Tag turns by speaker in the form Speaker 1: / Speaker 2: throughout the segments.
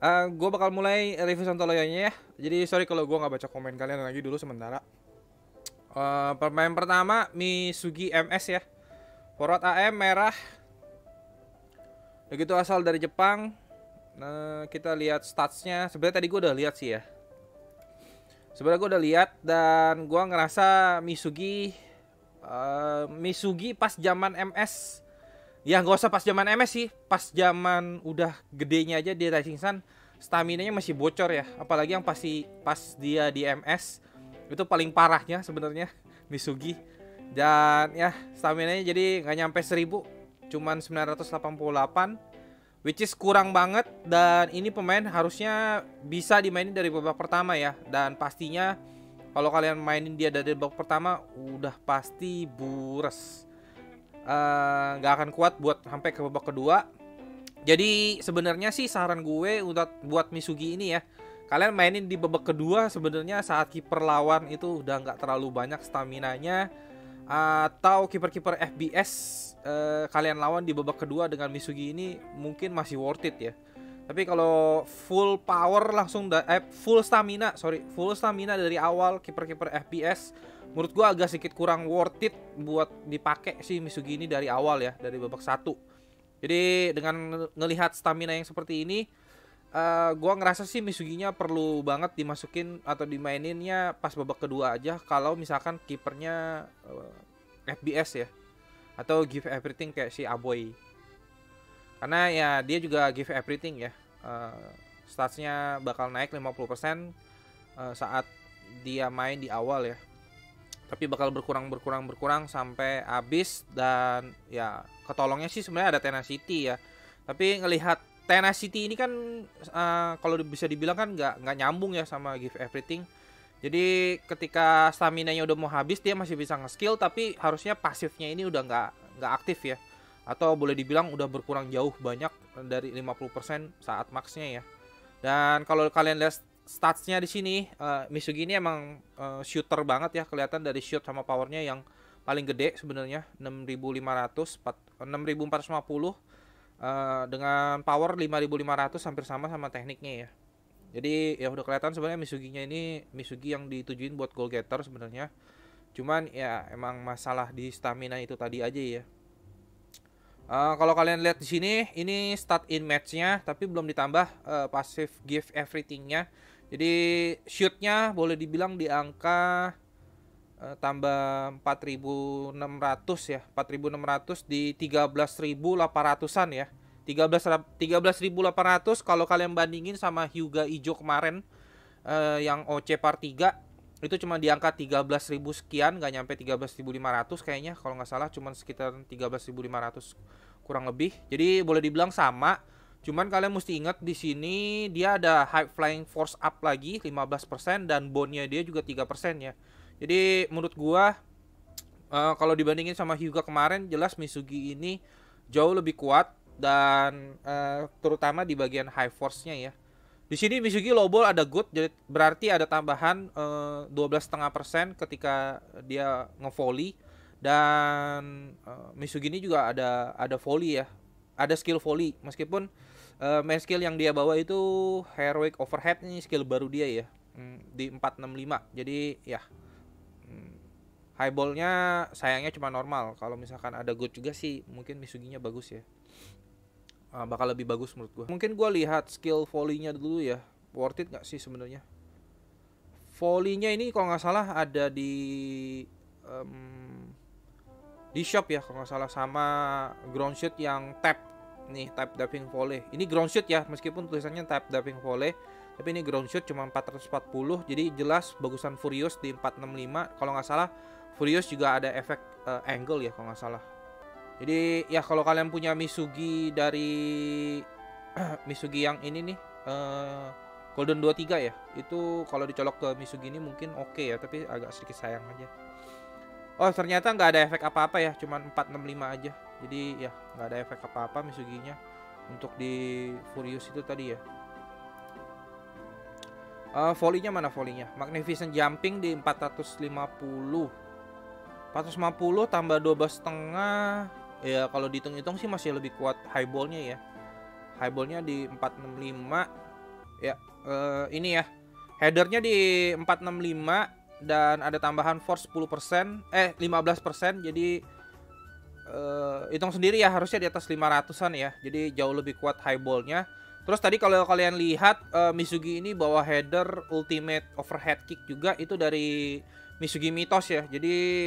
Speaker 1: Gue bakal mulai review Sontoloyonya ya. Jadi sorry kalau gue nggak baca komen kalian lagi dulu sementara. Pemain pertama Misugi MS ya. Forward AM merah. Begitu asal dari Jepang. Nah, kita lihat statsnya. Sebenarnya tadi gue udah lihat sih ya. Sebenarnya gue udah lihat dan gue ngerasa Misugi pas zaman MS. Ya nggak usah pas zaman MS sih, pas zaman udah gedenya aja di Rising Sun, stamina-nya masih bocor ya. Apalagi yang pas dia di MS itu paling parahnya sebenarnya Misugi. Dan ya stamina-nya jadi nggak nyampe 1000, cuman 988, which is kurang banget. Dan ini pemain harusnya bisa dimainin dari babak pertama ya. Dan pastinya kalau kalian mainin dia dari babak pertama udah pasti bures, nggak akan kuat buat sampai ke babak kedua. Jadi sebenarnya sih saran gue buat Misugi ini ya, kalian mainin di babak kedua sebenarnya saat kiper lawan itu udah nggak terlalu banyak staminanya, atau kiper-kiper FBS kalian lawan di babak kedua dengan Misugi ini mungkin masih worth it ya. Tapi kalau full power langsung full stamina dari awal kiper-kiper FBS, menurut gua agak sedikit kurang worth it buat dipakai sih Misugi ini dari awal ya, dari babak 1. Jadi dengan ngelihat stamina yang seperti ini, gua ngerasa sih Misuginya perlu banget dimasukin atau dimaininnya pas babak kedua aja kalau misalkan kipernya FBS ya, atau give everything kayak si Aboy. Karena ya dia juga give everything ya. Statsnya bakal naik 50% saat dia main di awal ya. Tapi bakal berkurang sampai habis. Dan ya ketolongnya sih sebenarnya ada Tenacity ya. Tapi ngelihat Tenacity ini kan kalau bisa dibilang kan nggak nyambung ya sama give everything. Jadi ketika stamina-nya udah mau habis dia masih bisa nge-skill, tapi harusnya pasifnya ini udah nggak aktif ya. Atau boleh dibilang udah berkurang jauh banyak dari 50% saat maxnya ya. Dan kalau kalian lihat statsnya di sini, Misugi ini emang shooter banget ya, kelihatan dari shoot sama powernya yang paling gede sebenarnya 6450, dengan power 5500, hampir sama tekniknya ya. Jadi ya udah kelihatan sebenarnya Misuginya ini Misugi yang ditujuin buat goal getter sebenarnya. Cuman ya emang masalah di stamina itu tadi aja ya. Kalau kalian lihat di sini, ini start in match-nya, tapi belum ditambah passive give everything-nya. Jadi shoot-nya boleh dibilang di angka tambah 4600 ya, 4600 di 13800-an ya. 13800 kalau kalian bandingin sama Hyuga Ijo kemarin yang OC Part 3 itu cuma di angka 13.000 sekian, nggak nyampe 13.500 kayaknya kalau nggak salah, cuma sekitar 13.500 kurang lebih. Jadi boleh dibilang sama, cuman kalian mesti ingat di sini dia ada high flying force up lagi 15% dan bondnya dia juga 3% ya. Jadi menurut gua kalau dibandingin sama Hyuga kemarin, jelas Misugi ini jauh lebih kuat dan terutama di bagian high force-nya ya. Di sini Misugi low ball ada good, jadi berarti ada tambahan 12,5% ketika dia nge-volley. Dan Misugi ini juga ada volley ya, ada skill volley. Meskipun main skill yang dia bawa itu heroic overhead, ini skill baru dia ya, di 465. Jadi ya high ball-nya sayangnya cuma normal. Kalau misalkan ada good juga sih mungkin Misuginya bagus ya, bakal lebih bagus menurut gue. Mungkin gue lihat skill volley-nya dulu ya, worth it nggak sih sebenarnya. Volley-nya ini kalau nggak salah ada di shop ya kalau nggak salah, sama ground shoot yang tap nih, tap diving volley. Ini ground shoot ya, meskipun tulisannya tap diving volley, tapi ini ground shoot cuma 440. Jadi jelas bagusan Furious di 465. Kalau nggak salah Furious juga ada efek angle ya kalau nggak salah. Jadi ya kalau kalian punya Misugi dari Misugi yang ini nih, Golden 23 ya, itu kalau dicolok ke Misugi ini mungkin oke ya, tapi agak sedikit sayang aja. Oh ternyata nggak ada efek apa-apa ya, cuman 465 aja. Jadi ya nggak ada efek apa-apa Misuginya untuk di Furious itu tadi ya. Volley-nya mana volley-nya? Magnificent Jumping di 450. 450 tambah 12,5 ya, kalau dihitung-hitung sih masih lebih kuat highball-nya ya. Highball-nya di 465 Ya, ini ya. Headernya di 465 dan ada tambahan force 10%, 15%. Jadi hitung sendiri ya, harusnya di atas 500-an ya. Jadi jauh lebih kuat highballnya. Terus tadi kalau kalian lihat Mitsugi ini bawa header ultimate overhead kick juga, itu dari Mitsugi Mythos ya. Jadi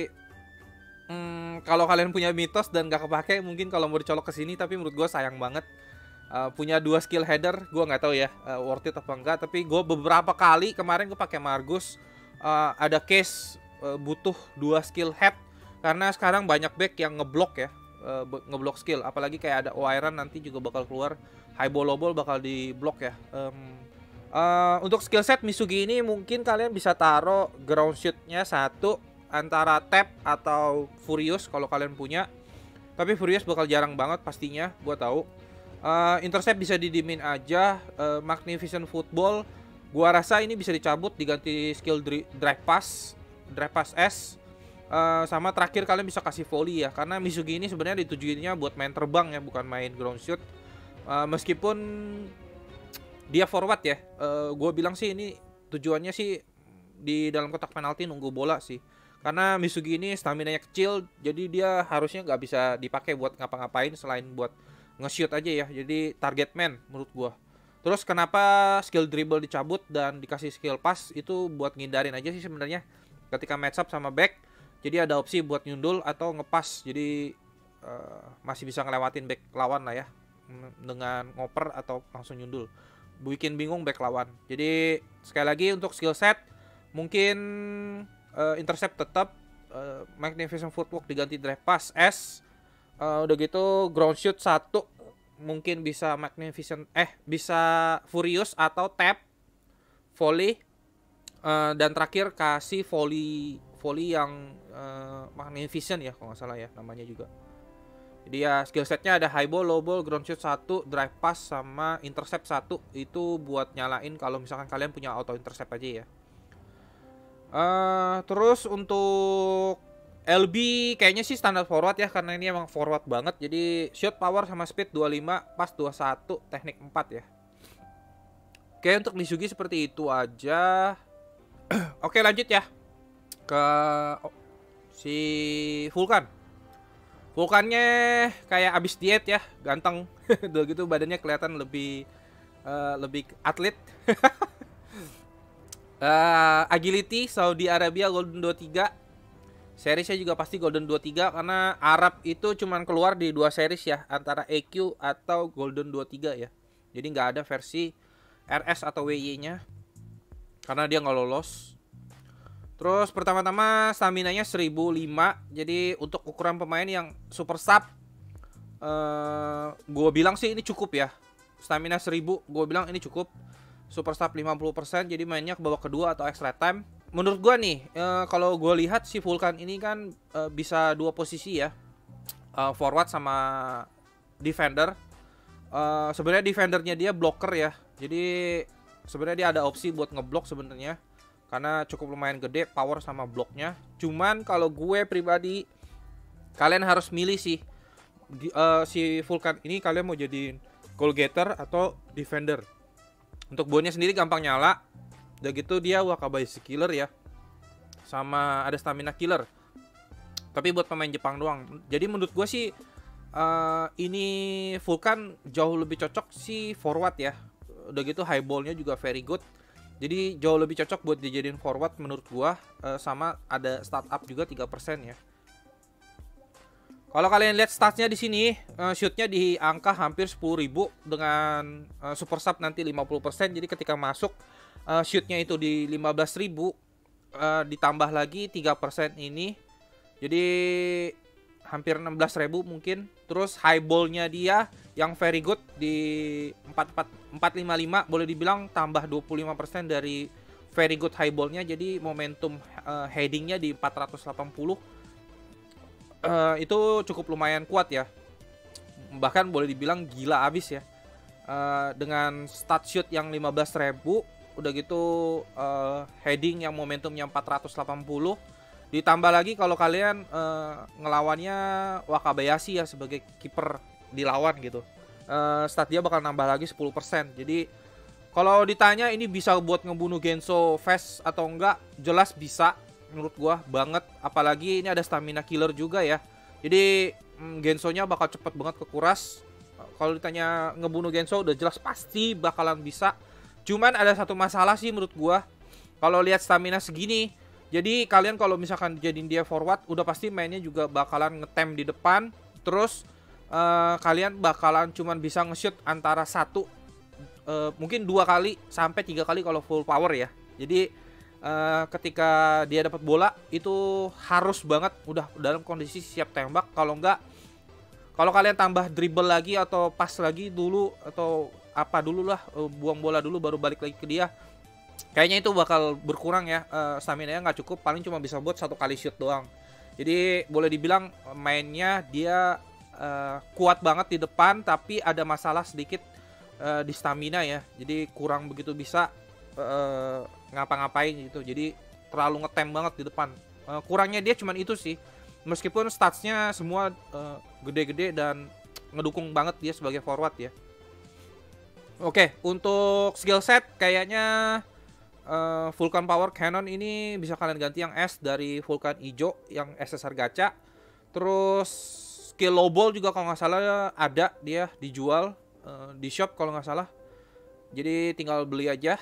Speaker 1: kalau kalian punya Mythos dan gak kepake, mungkin kalau mau dicolok ke sini, tapi menurut gue sayang banget. Punya 2 skill header, gue nggak tahu ya worth it apa enggak. Tapi gue beberapa kali kemarin gue pakai Margus, ada case butuh 2 skill head karena sekarang banyak back yang ngeblok ya, ngeblok skill. Apalagi kayak ada Oiran nanti juga bakal keluar, highball low ball bakal diblok ya. Untuk skill set Mitsugi ini mungkin kalian bisa taruh ground shootnya 1 antara tap atau Furious kalau kalian punya. Tapi Furious bakal jarang banget pastinya, gue tahu. Intercept bisa didimin aja. Magnificent Football gua rasa ini bisa dicabut, diganti skill Drive Pass S. Sama terakhir kalian bisa kasih volley ya, karena Mitsugi ini sebenarnya ditujuinnya buat main terbang ya, bukan main ground shoot. Meskipun dia forward ya, gue bilang sih ini tujuannya sih di dalam kotak penalti nunggu bola sih. Karena Mitsugi ini stamina-nya kecil, jadi dia harusnya nggak bisa dipakai buat ngapa-ngapain selain buat nge-shoot aja ya. Jadi target man menurut gue. Terus kenapa skill dribble dicabut dan dikasih skill pass, itu buat ngindarin aja sih sebenarnya ketika match up sama back. Jadi ada opsi buat nyundul atau ngepas. Jadi masih bisa ngelewatin back lawan lah ya, dengan ngoper atau langsung nyundul. Bikin bingung back lawan. Jadi sekali lagi untuk skill set mungkin intercept tetap, magnificent footwork diganti drive pass S. Udah gitu ground shoot 1 mungkin bisa magnificent, bisa Furious atau tap volley. Dan terakhir kasih volley yang magnificent ya kalau nggak salah ya namanya juga. Jadi ya skill setnya ada high ball, low ball, ground shoot 1, drive pass sama intercept 1. Itu buat nyalain kalau misalkan kalian punya auto intercept aja ya. Terus untuk LB kayaknya sih standar forward ya, karena ini emang forward banget. Jadi shoot power sama speed 25, pass 21, teknik 4 ya. Oke, untuk Mitsugi seperti itu aja. Oke, lanjut ya ke si Vulcan. Vulkannya kayak abis diet ya, ganteng. Udah gitu badannya kelihatan lebih atlet. Agility Saudi Arabia Golden 23. Seriesnya juga pasti Golden 23 karena Arab itu cuman keluar di 2 series ya, antara EQ atau Golden 23 ya. Jadi nggak ada versi RS atau WY-nya karena dia nggak lolos. Terus pertama-tama stamina-nya 1005. Jadi untuk ukuran pemain yang super sub, gue bilang sih ini cukup ya. Stamina 1000 gue bilang ini cukup. Super sub 50%, jadi mainnya ke babak kedua atau extra time. Menurut gue nih, kalau gue lihat si Vulcan ini kan bisa 2 posisi ya, forward sama defender. Sebenarnya defendernya dia blocker ya. Jadi sebenarnya dia ada opsi buat ngeblok sebenarnya, karena cukup lumayan gede power sama bloknya. Cuman kalau gue pribadi, kalian harus milih sih si Vulcan ini kalian mau jadiin goal getter atau defender. Untuk bonnya sendiri gampang nyala. Udah gitu dia Wakabayashi killer ya, sama ada stamina killer. Tapi buat pemain Jepang doang. Jadi menurut gue sih ini Vulcan jauh lebih cocok sih forward ya. Udah gitu high ball-nya juga very good. Jadi jauh lebih cocok buat dijadiin forward menurut gua. Sama ada startup juga 3% ya. Kalau kalian lihat statsnya di sini, shootnya di angka hampir 10.000 dengan super sub nanti 50%. Jadi ketika masuk shootnya itu di 15.000, ditambah lagi 3% ini, jadi hampir 16.000 mungkin. Terus high ball-nya dia yang very good di 455, boleh dibilang tambah 25% dari very good high ball-nya. Jadi momentum heading-nya di 480. Itu cukup lumayan kuat ya. Bahkan boleh dibilang gila abis ya. Dengan stat shoot yang 15.000, udah gitu heading yang momentumnya 480. Ditambah lagi kalau kalian ngelawannya Wakabayashi ya sebagai kiper dilawan gitu, stat dia bakal nambah lagi 10%. Jadi Kalau ditanya ini bisa buat ngebunuh Genso fast atau enggak, jelas bisa menurut gua banget. Apalagi ini ada stamina killer juga ya. Jadi Gensonya bakal cepet banget kekuras. Kalau ditanya ngebunuh Genso udah jelas pasti bakalan bisa. Cuman ada satu masalah sih menurut gua. Kalau lihat stamina segini, jadi kalian kalau misalkan jadiin dia forward, udah pasti mainnya juga bakalan ngetem di depan. Terus kalian bakalan cuman bisa nge-shoot antara mungkin 2 kali sampai 3 kali kalau full power ya. Jadi ketika dia dapat bola itu harus banget udah dalam kondisi siap tembak. Kalau enggak, kalau kalian tambah dribble lagi atau pas lagi dulu atau apa dulu lah, buang bola dulu baru balik lagi ke dia, kayaknya itu bakal berkurang ya. Stamina-nya nggak cukup, paling cuma bisa buat 1 kali shoot doang. Jadi boleh dibilang mainnya dia kuat banget di depan, tapi ada masalah sedikit di stamina ya. Jadi kurang begitu bisa ngapa-ngapain gitu. Jadi terlalu ngetem banget di depan. Kurangnya dia cuman itu sih. Meskipun statsnya semua gede-gede dan ngedukung banget dia sebagai forward ya. Oke, untuk skill set kayaknya Vulcan Power Cannon ini bisa kalian ganti yang S dari Vulcan Ijo yang SSR gacha. Terus skill low ball juga kalau nggak salah ada dia dijual di shop kalau nggak salah. Jadi tinggal beli aja.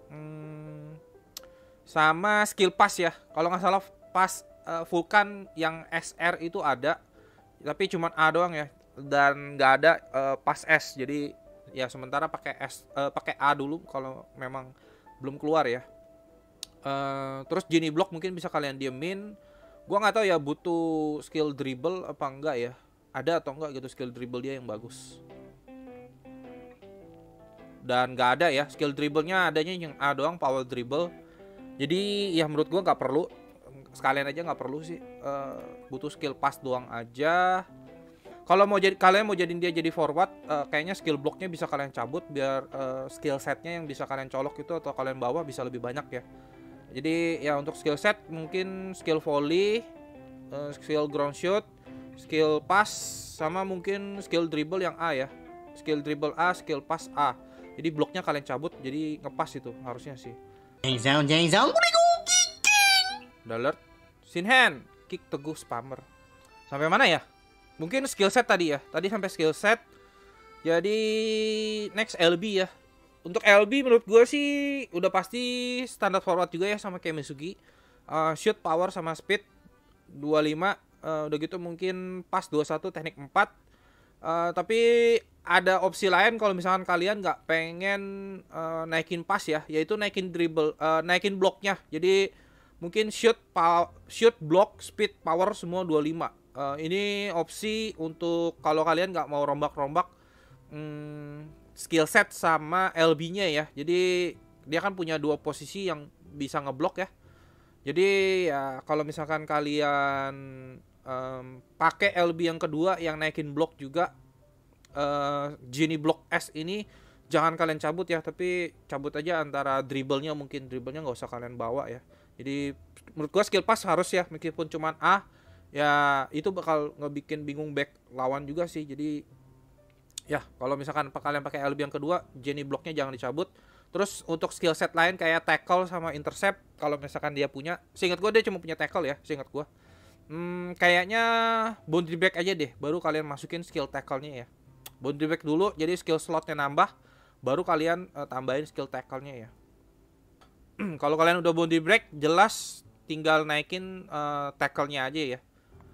Speaker 1: Sama skill pass ya. Kalau nggak salah pas Vulcan yang SR itu ada, tapi cuma A doang ya, dan nggak ada pas S. Jadi ya sementara pakai pakai A dulu kalau memang belum keluar ya. Terus Genie Block mungkin bisa kalian diemin. Gua nggak tahu ya butuh skill dribble apa enggak ya. Ada atau enggak gitu skill dribble dia yang bagus. Dan nggak ada ya, skill dribblenya adanya yang A doang, power dribble. Jadi ya menurut gua nggak perlu, sekalian aja nggak perlu sih. Butuh skill pass doang aja. Kalau kalian mau jadiin dia jadi forward, kayaknya skill blocknya bisa kalian cabut biar skill setnya yang bisa kalian colok itu atau kalian bawa bisa lebih banyak ya. Jadi ya untuk skill set mungkin skill volley, skill ground shoot, skill pass, sama mungkin skill dribble yang A ya. Skill dribble A, skill pass A. Jadi bloknya kalian cabut, jadi ngepas itu harusnya sih. Alert, Sinhan, kick teguh spammer. Sampai mana ya? Mungkin skill set tadi ya. Tadi sampai skill set. Jadi next LB ya. Untuk LB menurut gue sih udah pasti standar forward juga ya sama kayak Misugi. Shoot, power sama speed 25. Udah gitu mungkin pas 21, teknik 4. Tapi ada opsi lain kalau misalkan kalian nggak pengen naikin pas ya, yaitu naikin dribble, naikin bloknya. Jadi mungkin shoot, block, speed, power semua 25. Ini opsi untuk kalau kalian nggak mau rombak-rombak skill set sama LB-nya ya. Jadi dia kan punya 2 posisi yang bisa ngeblok ya. Jadi ya kalau misalkan kalian pakai LB yang kedua yang naikin blok juga, Genie Block S ini jangan kalian cabut ya, tapi cabut aja antara dribblenya, mungkin dribblenya nggak usah kalian bawa ya. Jadi menurut gua skill pass harus ya, meskipun cuman A ya itu bakal ngebikin bingung back lawan juga sih. Jadi ya kalau misalkan kalian pakai LB yang kedua, Genie Blocknya jangan dicabut. Terus untuk skill set lain kayak tackle sama intercept, kalau misalkan dia punya, seingat gua dia cuma punya tackle ya, seingat gua. Kayaknya boundary break aja deh, baru kalian masukin skill tackle-nya ya. Boundary break dulu, jadi skill slotnya nambah, baru kalian tambahin skill tackle-nya ya. Kalau kalian udah boundary break, jelas tinggal naikin tackle-nya aja ya.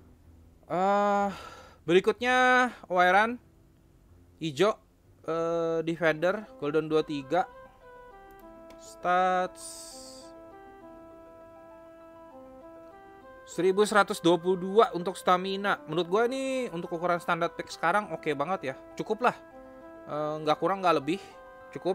Speaker 1: Berikutnya Wairan Ijo, defender golden 23. Stats 1122 untuk stamina. Menurut gue ini untuk ukuran standar pick sekarang oke banget ya. Cukup lah. Nggak kurang nggak lebih. Cukup.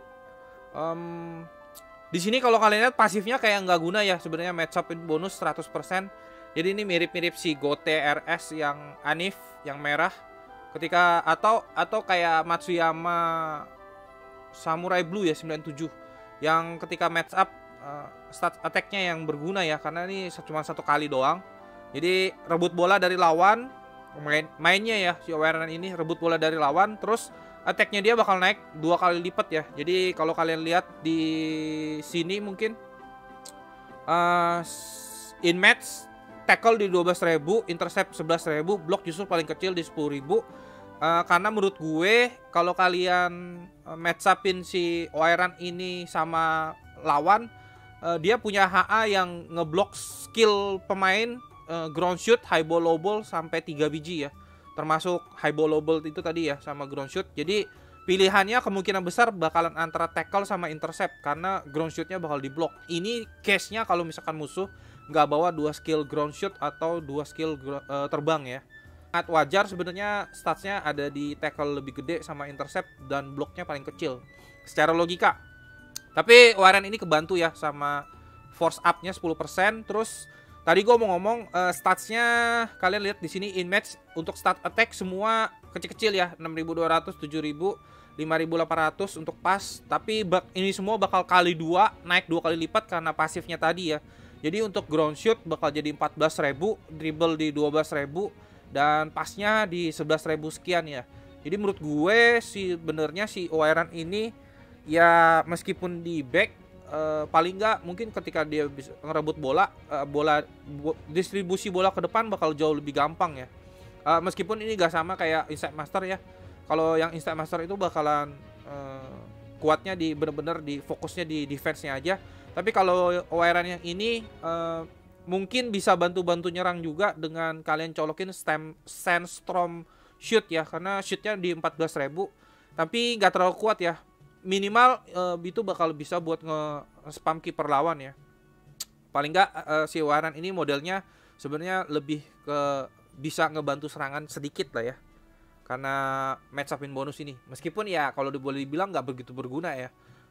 Speaker 1: Di sini kalau kalian lihat pasifnya kayak nggak guna ya. Sebenarnya match up bonus 100%. Jadi ini mirip-mirip si Gote RS yang Anif yang merah. Ketika atau kayak Matsuyama Samurai Blue ya 97. Yang ketika match up stat attack-nya yang berguna ya, karena ini cuma 1 kali doang. Jadi rebut bola dari lawan, mainnya ya si Wairan ini rebut bola dari lawan, terus attack-nya dia bakal naik 2 kali lipat ya. Jadi kalau kalian lihat di sini mungkin in match tackle di 12.000, intercept 11.000, block justru paling kecil di 10.000. Karena menurut gue kalau kalian match upin si Oiran ini sama lawan, dia punya HA yang ngeblok skill pemain ground shoot, high ball, low ball sampai 3 biji ya. Termasuk high ball, low ball itu tadi ya sama ground shoot. Jadi pilihannya kemungkinan besar bakalan antara tackle sama intercept karena ground shootnya bakal diblok. Ini case-nya kalau misalkan musuh nggak bawa 2 skill ground shoot atau 2 skill terbang ya. Sangat wajar sebenarnya statsnya ada di tackle lebih gede sama intercept dan bloknya paling kecil secara logika. Tapi Oiran ini kebantu ya sama force up-nya 10%. Terus tadi gue mau ngomong statsnya kalian lihat di sini in match untuk stat attack semua kecil-kecil ya, 6.200, 7.000, 5.800 untuk pas. Tapi ini semua bakal kali 2, naik 2 kali lipat karena pasifnya tadi ya. Jadi untuk ground shoot bakal jadi 14.000, dribble di 12.000, dan pasnya di 11.000 sekian ya. Jadi menurut gue sih benernya si Oiran ini ya meskipun di back paling nggak mungkin ketika dia bisa ngerebut bola, distribusi bola ke depan bakal jauh lebih gampang ya. Meskipun ini gak sama kayak Inside Master ya. Kalau yang Inside Master itu bakalan kuatnya di bener-bener di fokusnya di defense-nya aja. Tapi kalau Oiran yang ini mungkin bisa bantu-bantu nyerang juga dengan kalian colokin Sandstorm shoot ya, karena shootnya di 14.000 tapi nggak terlalu kuat ya, minimal itu bakal bisa buat nge-spam keeper lawan ya. Paling nggak si Oiran ini modelnya sebenarnya lebih ke bisa ngebantu serangan sedikit lah ya, karena match upin bonus ini. Meskipun ya kalau boleh dibilang nggak begitu berguna ya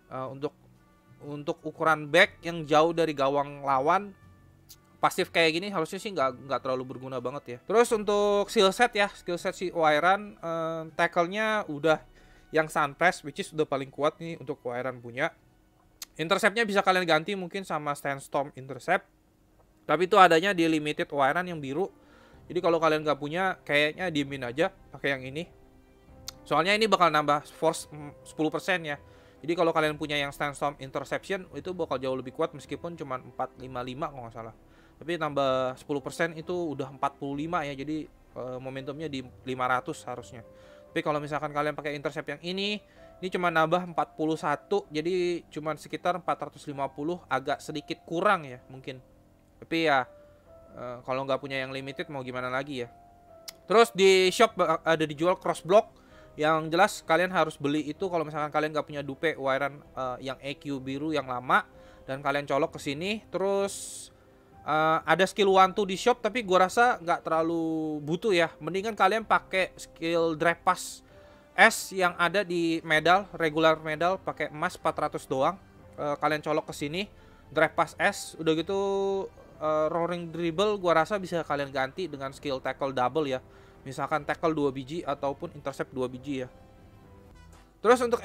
Speaker 1: untuk ukuran back yang jauh dari gawang lawan. Pasif kayak gini harusnya sih nggak terlalu berguna banget ya. Terus untuk skill set ya, skill set si Oiran, tackle-nya udah yang Sunpress, which is udah paling kuat nih untuk Oiran punya. Intercept-nya bisa kalian ganti mungkin sama Sandstorm Intercept, tapi itu adanya di limited Oiran yang biru. Jadi kalau kalian nggak punya, kayaknya diemin aja pakai yang ini. Soalnya ini bakal nambah force 10% ya. Jadi kalau kalian punya yang Sandstorm Interception, itu bakal jauh lebih kuat meskipun cuma 455 kalau nggak salah. Tapi tambah 10% itu udah 45 ya. Jadi momentumnya di 500 harusnya. Tapi kalau misalkan kalian pakai intercept yang ini cuma nambah 41. Jadi cuma sekitar 450, agak sedikit kurang ya mungkin. Tapi ya kalau nggak punya yang limited mau gimana lagi ya. Terus di shop ada dijual cross block. Yang jelas kalian harus beli itu kalau misalkan kalian nggak punya dupe Oiran yang EQ biru yang lama. Dan kalian colok ke sini. Terus ada skill 1-2 di shop, tapi gua rasa nggak terlalu butuh ya. Mendingan kalian pakai skill drive pass S yang ada di medal, regular medal, pakai emas 400 doang. Kalian colok ke sini, drive pass S, udah gitu roaring dribble gua rasa bisa kalian ganti dengan skill tackle double ya. Misalkan tackle 2 biji ataupun intercept 2 biji ya. Terus untuk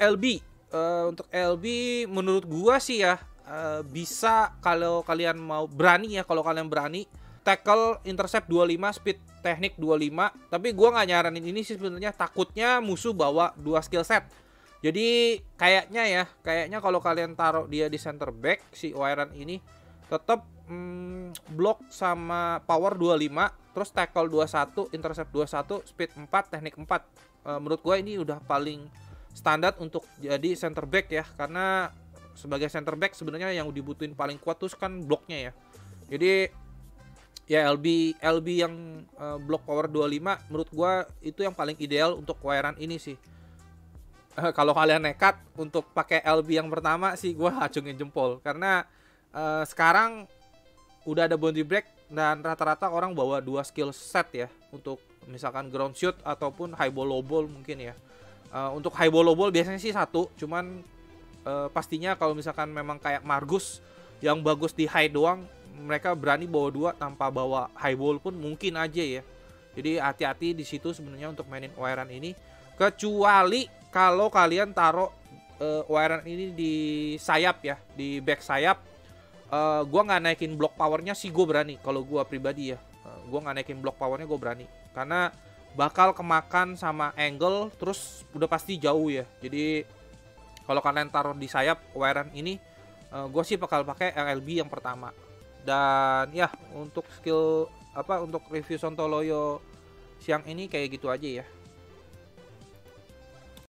Speaker 1: LB menurut gua sih ya bisa kalau kalian mau berani ya, kalau kalian berani tackle intercept 25, speed teknik 25. Tapi gua nggak nyaranin ini sih sebenarnya, takutnya musuh bawa 2 skill set. Jadi kayaknya kalau kalian taruh dia di center back si Oiran ini tetap block sama power 25, terus tackle 21, intercept 21, speed 4, teknik 4. Menurut gue ini udah paling standar untuk jadi center back ya, karena sebagai center back sebenarnya yang dibutuhin paling kuat tuh kan bloknya ya. Jadi ya LB yang block power 25 menurut gue itu yang paling ideal untuk Oiran ini sih. Kalau kalian nekat untuk pakai LB yang pertama sih gue acungin jempol, karena sekarang udah ada boundary break dan rata-rata orang bawa 2 skill set ya untuk misalkan ground shoot ataupun high ball low ball mungkin ya. Untuk high ball low ball biasanya sih 1, cuman pastinya kalau misalkan memang kayak Margus yang bagus di high doang, mereka berani bawa 2 tanpa bawa high ball pun mungkin aja ya. Jadi hati-hati di situ sebenarnya untuk mainin Oiran ini, kecuali kalau kalian taruh Oiran ini di sayap ya, di back sayap. Gua nggak naikin block powernya sih gue berani. Kalau gue pribadi ya, gue nggak naikin block powernya gue berani, karena bakal kemakan sama angle, terus udah pasti jauh ya. Jadi kalau kalian taruh di sayap Warren ini, gue sih bakal pakai LLB yang pertama. Dan ya untuk skill untuk review Sontoloyo siang ini kayak gitu aja ya.